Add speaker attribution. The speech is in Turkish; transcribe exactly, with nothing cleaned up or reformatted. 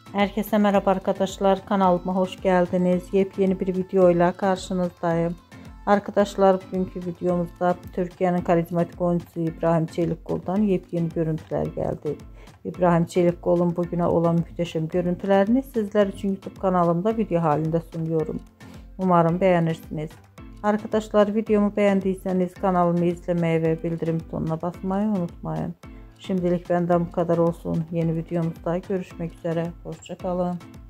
Speaker 1: Herkese merhaba arkadaşlar, kanalıma hoş geldiniz. Yepyeni bir videoyla karşınızdayım. Arkadaşlar, bugünkü videomuzda Türkiye'nin karizmatik oyuncusu İbrahim Çelikkol'dan yepyeni görüntüler geldi. İbrahim Çelikkol'un bugüne olan muhteşem görüntülerini sizler için YouTube kanalımda video halinde sunuyorum. Umarım beğenirsiniz. Arkadaşlar, videomu beğendiyseniz kanalımı izlemeyi ve bildirim butonuna basmayı unutmayın. Şimdilik benden bu kadar olsun. Yeni videomuzda görüşmek üzere. Hoşça kalın.